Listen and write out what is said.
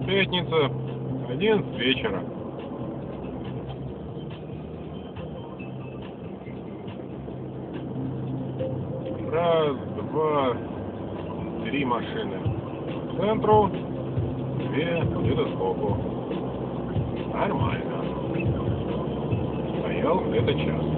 Пятница, 11 вечера. Раз, два, три машины к центру, две где-то сбоку. Нормально. Стоял где-то час.